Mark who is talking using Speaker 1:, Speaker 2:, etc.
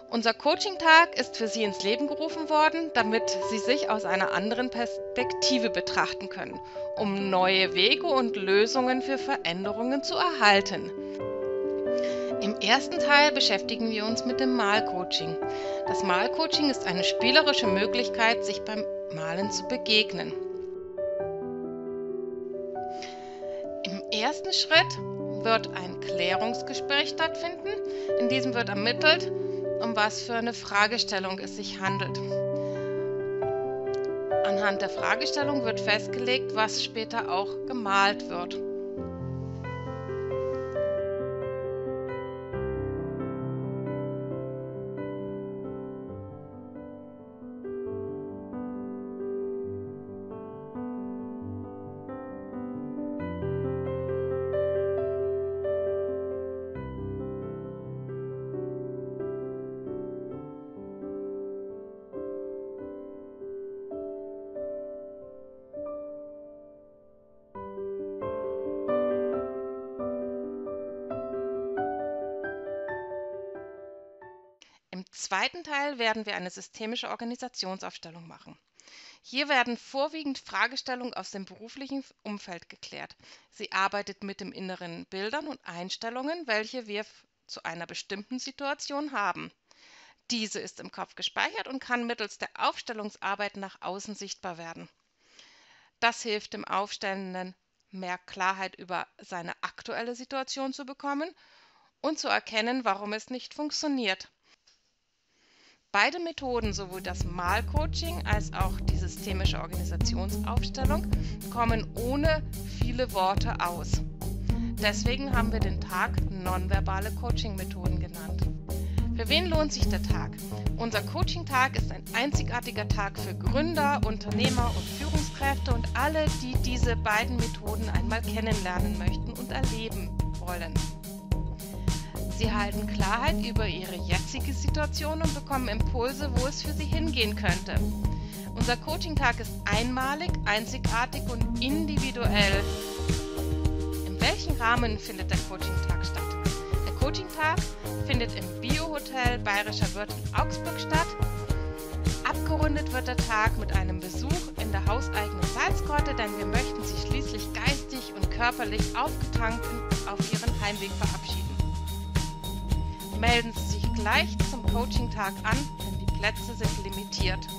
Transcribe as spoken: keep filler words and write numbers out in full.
Speaker 1: Unser Coaching-Tag ist für Sie ins Leben gerufen worden, damit Sie sich aus einer anderen Perspektive betrachten können, um neue Wege und Lösungen für Veränderungen zu erhalten. Im ersten Teil beschäftigen wir uns mit dem Malcoaching. Das Malcoaching ist eine spielerische Möglichkeit, sich beim Malen zu begegnen. Im ersten Schritt wird ein Klärungsgespräch stattfinden. In diesem wird ermittelt, um was für eine Fragestellung es sich handelt. Anhand der Fragestellung wird festgelegt, was später auch gemalt wird. Im zweiten Teil werden wir eine systemische Organisationsaufstellung machen. Hier werden vorwiegend Fragestellungen aus dem beruflichen Umfeld geklärt. Sie arbeitet mit den inneren Bildern und Einstellungen, welche wir zu einer bestimmten Situation haben. Diese ist im Kopf gespeichert und kann mittels der Aufstellungsarbeit nach außen sichtbar werden. Das hilft dem Aufstellenden, mehr Klarheit über seine aktuelle Situation zu bekommen und zu erkennen, warum es nicht funktioniert. Beide Methoden, sowohl das Malcoaching als auch die systemische Organisationsaufstellung, kommen ohne viele Worte aus. Deswegen haben wir den Tag nonverbale Coaching-Methoden genannt. Für wen lohnt sich der Tag? Unser Coaching-Tag ist ein einzigartiger Tag für Gründer, Unternehmer und Führungskräfte und alle, die diese beiden Methoden einmal kennenlernen möchten und erleben wollen. Sie erhalten Klarheit über Ihre jetzige Situation und bekommen Impulse, wo es für Sie hingehen könnte. Unser Coaching-Tag ist einmalig, einzigartig und individuell. In welchem Rahmen findet der Coaching-Tag statt? Der Coaching-Tag findet im Bio-Hotel Bayerischer Wirt in Augsburg statt. Abgerundet wird der Tag mit einem Besuch in der hauseigenen Salzgrotte, denn wir möchten Sie schließlich geistig und körperlich aufgetankt auf Ihren Heimweg verabschieden. Melden Sie sich gleich zum Coaching-Tag an, denn die Plätze sind limitiert.